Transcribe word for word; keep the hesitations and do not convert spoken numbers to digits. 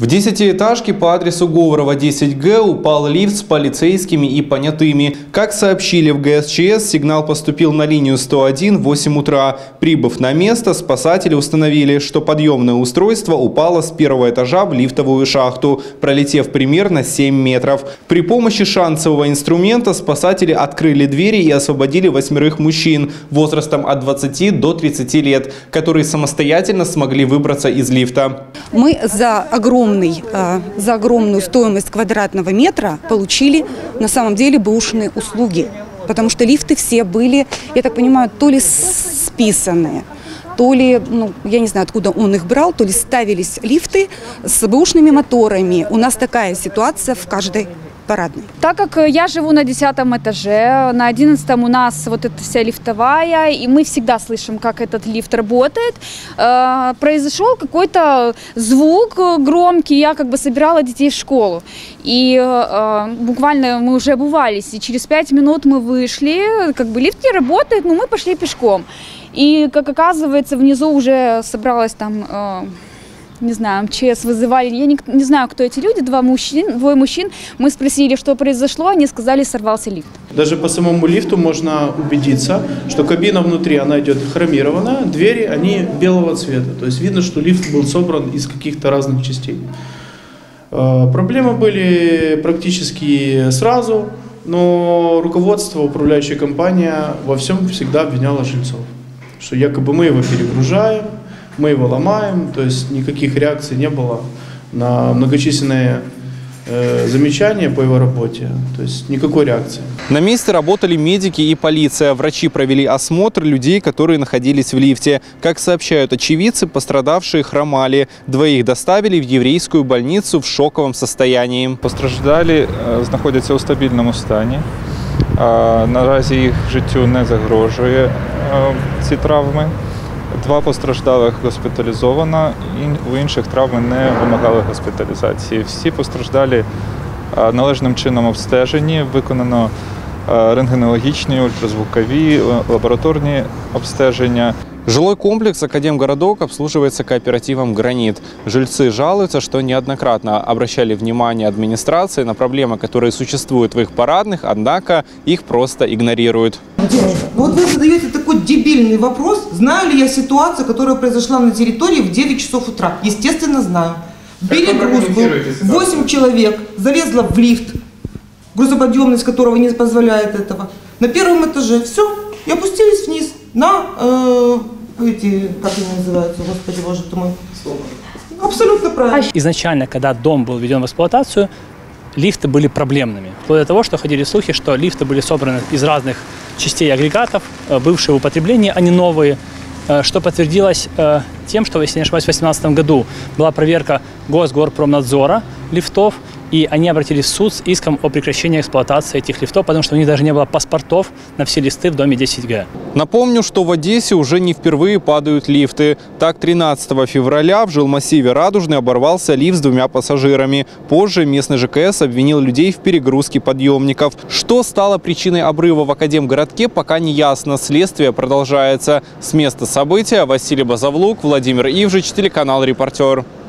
В десятиэтажке по адресу Говорова десять Г упал лифт с полицейскими и понятыми. Как сообщили в Г С Ч С, сигнал поступил на линию сто один в восемь утра. Прибыв на место, спасатели установили, что подъемное устройство упало с первого этажа в лифтовую шахту, пролетев примерно семь метров. При помощи шансового инструмента спасатели открыли двери и освободили восьмерых мужчин возрастом от двадцати до тридцати лет, которые самостоятельно смогли выбраться из лифта. Мы за огромный за огромную стоимость квадратного метра получили на самом деле бэушные услуги, потому что лифты все были, я так понимаю, то ли списанные, то ли, ну, я не знаю, откуда он их брал, то ли ставились лифты с бэушными моторами. У нас такая ситуация в каждой парадной. Так как я живу на десятом этаже, на одиннадцатом у нас вот эта вся лифтовая, и мы всегда слышим, как этот лифт работает, э, произошел какой-то звук громкий, я как бы собирала детей в школу. И э, буквально мы уже обувались, и через пять минут мы вышли, как бы лифт не работает, но мы пошли пешком. И, как оказывается, внизу уже собралась там... Э, не знаю, М Ч С вызывали, я не, не знаю, кто эти люди, два мужчин, двое мужчин. Мы спросили, что произошло, они сказали, сорвался лифт. Даже по самому лифту можно убедиться, что кабина внутри, она идет хромированная, двери, они белого цвета. То есть видно, что лифт был собран из каких-то разных частей. Проблемы были практически сразу, но руководство, управляющая компания во всем всегда обвиняло жильцов, что якобы мы его перегружаем, мы его ломаем, то есть никаких реакций не было на многочисленные э, замечания по его работе, то есть никакой реакции. На месте работали медики и полиция. Врачи провели осмотр людей, которые находились в лифте. Как сообщают очевидцы, пострадавшие хромали. Двоих доставили в еврейскую больницу в шоковом состоянии. Постраждалі знаходяться у стабільному стані. Наразі їх життю не загрожує ці травми. Два постраждалих госпіталізовано, у інших травми не вимагали госпіталізації. Всі постраждалі належним чином обстежені, виконано рентгенологічні, ультразвукові, лабораторні обстеження. Жилой комплекс «Академгородок» обслуживается кооперативом «Гранит». Жильцы жалуются, что неоднократно обращали внимание администрации на проблемы, которые существуют в их парадных, однако их просто игнорируют. Вот вы задаете такой дебильный вопрос, знаю ли я ситуацию, которая произошла на территории в девять часов утра. Естественно, знаю. Перегруз был, восемь человек залезло в лифт, грузоподъемность которого не позволяет этого. На первом этаже все, и опустились вниз на э, эти, как они называются, господи, боже ты мой. Абсолютно правильно. Изначально, когда дом был введен в эксплуатацию, лифты были проблемными. Вплоть до того, что ходили слухи, что лифты были собраны из разных частей агрегатов, бывшие в употреблении, а не новые, что подтвердилось тем, что, если не ошибаюсь, в две тысячи восемнадцатом году была проверка Госгорпромнадзора лифтов, и они обратились в суд с иском о прекращении эксплуатации этих лифтов, потому что у них даже не было паспортов на все листы в доме десять Г. Напомню, что в Одессе уже не впервые падают лифты. Так, тринадцатого февраля в жилмассиве Радужный оборвался лифт с двумя пассажирами. Позже местный Ж К С обвинил людей в перегрузке подъемников. Что стало причиной обрыва в Академгородке, пока не ясно. Следствие продолжается. С места события Василий Базовлук, Владимир Ивжич, телеканал «Репортер».